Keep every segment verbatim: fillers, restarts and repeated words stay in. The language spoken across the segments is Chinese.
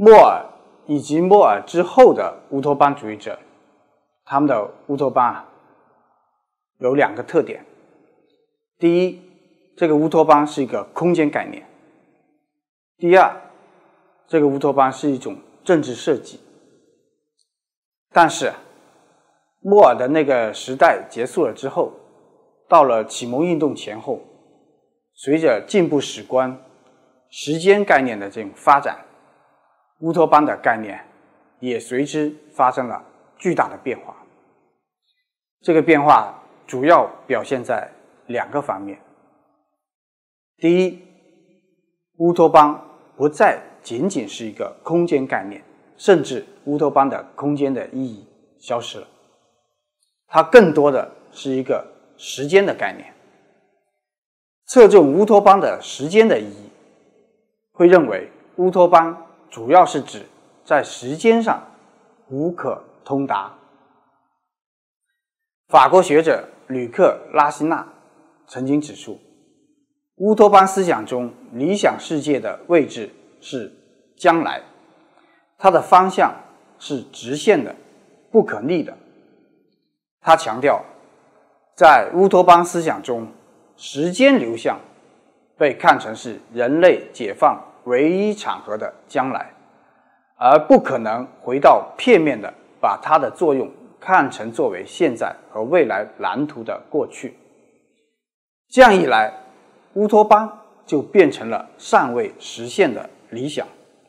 莫尔以及莫尔之后的乌托邦主义者，他们的乌托邦啊有两个特点。第一，这个乌托邦是一个空间概念；第二，这个乌托邦是一种政治设计。但是莫尔的那个时代结束了之后，到了启蒙运动前后，随着进步史观、时间概念的这种发展，乌托邦的概念也随之发生了巨大的变化。这个变化主要表现在两个方面。第一，乌托邦不再仅仅是一个空间概念，甚至乌托邦的空间的意义消失了，它更多的是一个时间的概念。侧重乌托邦的时间的意义，会认为乌托邦主要是指在时间上无可通达。法国学者吕克·拉希纳曾经指出，乌托邦思想中理想世界的位置是将来，它的方向是直线的、不可逆的。他强调，在乌托邦思想中，时间流向被看成是人类解放唯一场合的将来，而不可能回到片面的把它的作用看成作为现在和未来蓝图的过去。这样一来，乌托邦就变成了尚未实现的理想。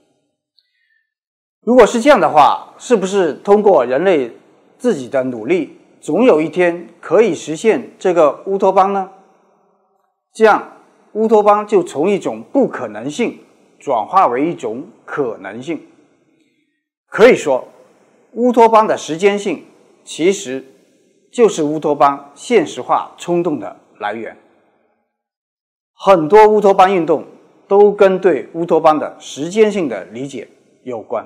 如果是这样的话，是不是通过人类自己的努力，总有一天可以实现这个乌托邦呢？这样乌托邦就从一种不可能性转化为一种可能性。可以说，乌托邦的时间性其实就是乌托邦现实化冲动的来源。很多乌托邦运动都跟对乌托邦的时间性的理解有关。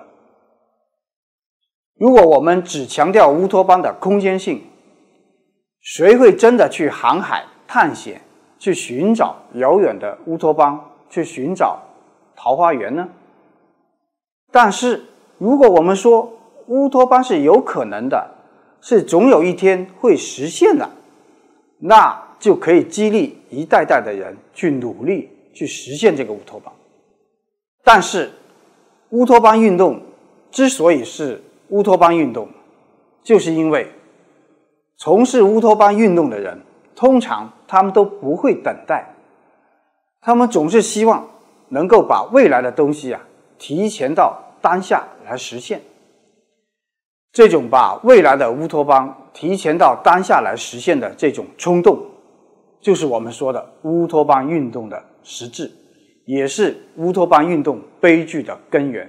如果我们只强调乌托邦的空间性，谁会真的去航海探险，去寻找遥远的乌托邦，去寻找桃花源呢？但是如果我们说乌托邦是有可能的，是总有一天会实现的，那就可以激励一代代的人去努力去实现这个乌托邦。但是乌托邦运动之所以是乌托邦运动，就是因为从事乌托邦运动的人通常他们都不会等待，他们总是希望能够把未来的东西啊提前到当下来实现。这种把未来的乌托邦提前到当下来实现的这种冲动，就是我们说的乌托邦运动的实质，也是乌托邦运动悲剧的根源。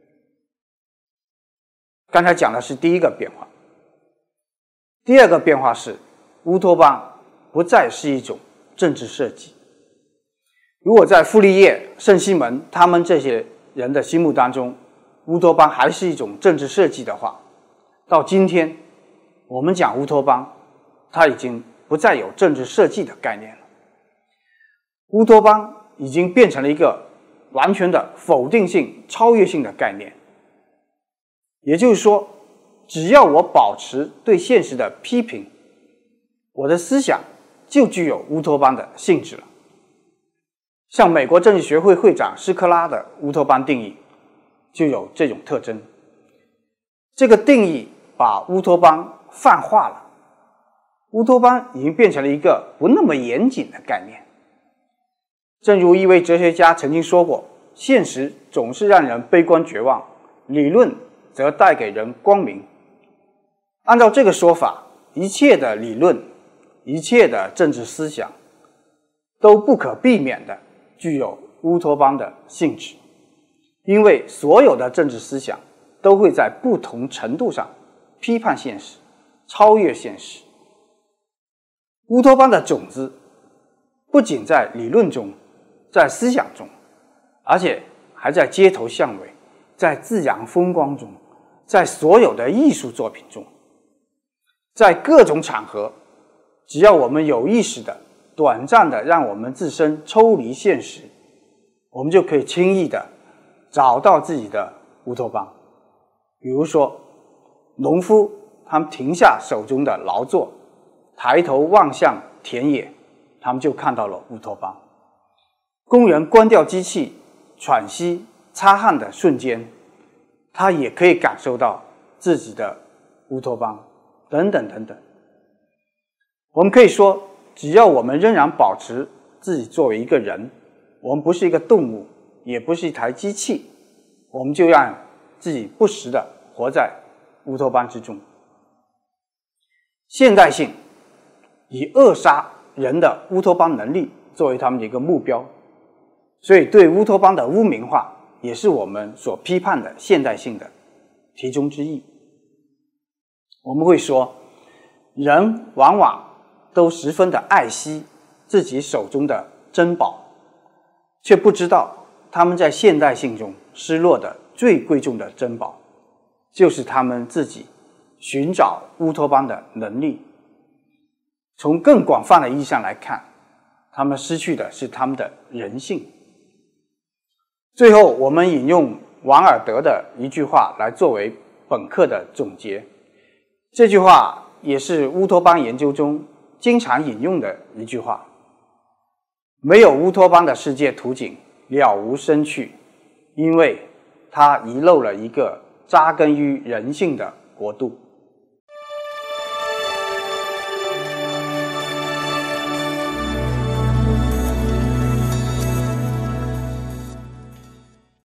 刚才讲的是第一个变化。第二个变化是，乌托邦不再是一种政治设计。如果在傅立叶、圣西门他们这些人的心目当中，乌托邦还是一种政治设计的话，到今天我们讲乌托邦，它已经不再有政治设计的概念了。乌托邦已经变成了一个完全的否定性、超越性的概念。也就是说，只要我保持对现实的批评，我的思想就具有乌托邦的性质了。像美国政治学会会长施克拉的乌托邦定义就有这种特征。这个定义把乌托邦泛化了，乌托邦已经变成了一个不那么严谨的概念。正如一位哲学家曾经说过，现实总是让人悲观绝望，理论则带给人光明。按照这个说法，一切的理论，一切的政治思想都不可避免的具有乌托邦的性质，因为所有的政治思想都会在不同程度上批判现实，超越现实。乌托邦的种子不仅在理论中，在思想中，而且还在街头巷尾，在自然风光中，在所有的艺术作品中，在各种场合，只要我们有意识的短暂的让我们自身抽离现实，我们就可以轻易的找到自己的乌托邦。比如说，农夫他们停下手中的劳作，抬头望向田野，他们就看到了乌托邦。工人关掉机器，喘息擦汗的瞬间，他也可以感受到自己的乌托邦，等等等等。我们可以说，只要我们仍然保持自己作为一个人，我们不是一个动物，也不是一台机器，我们就让自己不时地活在乌托邦之中。现代性以扼杀人的乌托邦能力作为他们的一个目标，所以对乌托邦的污名化也是我们所批判的现代性的题中之意。我们会说，人往往都十分的爱惜自己手中的珍宝，却不知道他们在现代性中失落的最贵重的珍宝，就是他们自己寻找乌托邦的能力。从更广泛的意义上来看，他们失去的是他们的人性。最后，我们引用王尔德的一句话来作为本课的总结。这句话也是乌托邦研究中经常引用的一句话：没有乌托邦的世界图景了无生趣，因为它遗漏了一个扎根于人性的国度。